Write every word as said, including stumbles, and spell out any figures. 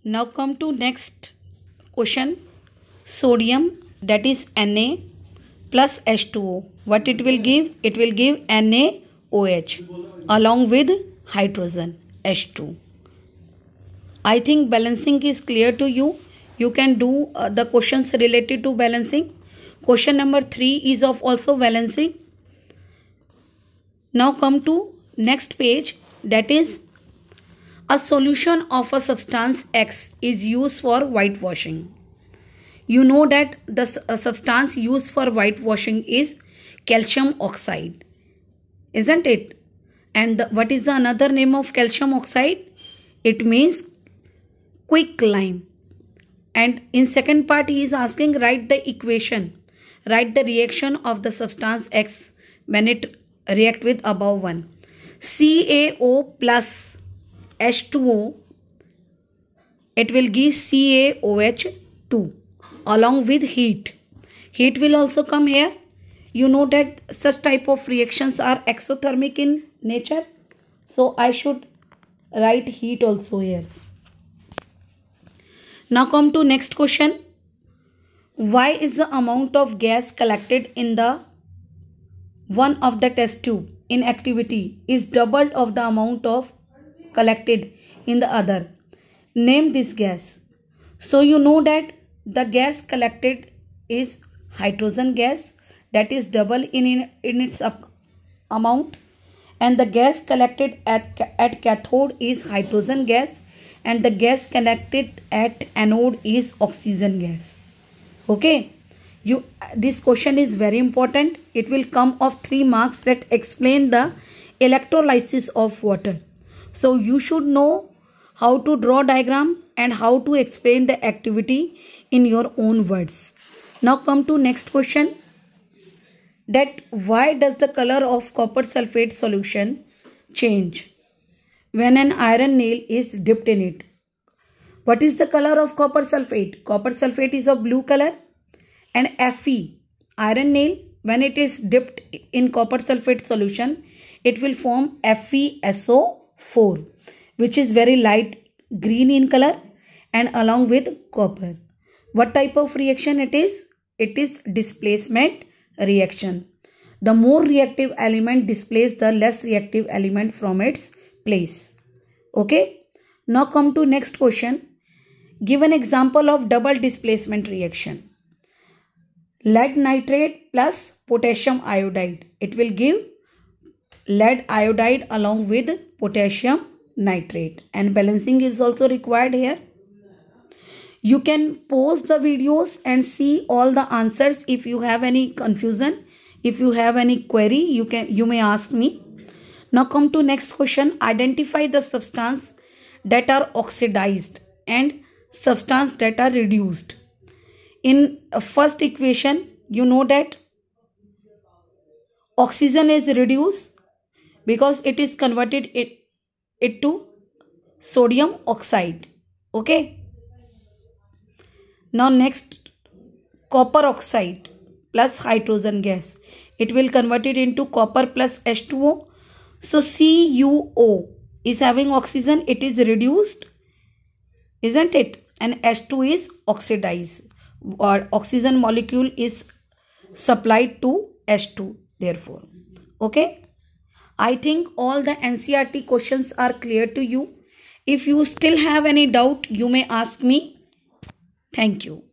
Now come to next question. Sodium, that is Na plus H two O. What it will give? It will give NaOH along with hydrogen H two. I think balancing is clear to you. You can do uh, the questions related to balancing. Question number three is of also balancing. Now come to next page, that is a solution of a substance X is used for whitewashing. You know that the uh, substance used for whitewashing is calcium oxide, isn't it? And the, what is the another name of calcium oxide? It means quicklime. And in second part he is asking, write the equation, write the reaction of the substance X when it react with above one. C A O plus H two O, it will give C A O H two along with heat. Heat will also come here. You know that such type of reactions are exothermic in nature. So I should write heat also here. Now come to next question. Why is the amount of gas collected in the one of the test tube in activity is doubled of the amount of collected in the other? Name this gas. So you know that the gas collected is hydrogen gas, that is double in, in, in its amount, and the gas collected at, at cathode is hydrogen gas, and the gas collected at anode is oxygen gas. Okay, you this question is very important. It will come of three marks that explain the electrolysis of water. So you should know how to draw diagram and how to explain the activity in your own words. Now come to next question, that why does the color of copper sulfate solution change when an iron nail is dipped in it? What is the color of copper sulfate? Copper sulfate is of blue color, and Fe, iron nail, when it is dipped in copper sulfate solution, it will form F e S O four, which is very light green in color and along with copper. What type of reaction it is? It is displacement reaction. The more reactive element displaces the less reactive element from its place. Okay. Now come to next question. Give an example of double displacement reaction. Lead nitrate plus potassium iodide. It will give lead iodide along with potassium nitrate, and balancing is also required here. You can pause the videos and see all the answers. If you have any confusion, if you have any query, you can you may ask me. Now come to next question. Identify the substance that are oxidized and substance that are reduced. In first equation, you know that oxygen is reduced because it is converted it, it to sodium oxide. Okay. Now next, copper oxide plus hydrogen gas. It will convert it into copper plus H two O. So C U O is having oxygen. It is reduced, isn't it? And H two is oxidized, or oxygen molecule is supplied to H two therefore. Okay. I think all the N C E R T questions are clear to you. If you still have any doubt, you may ask me. Thank you.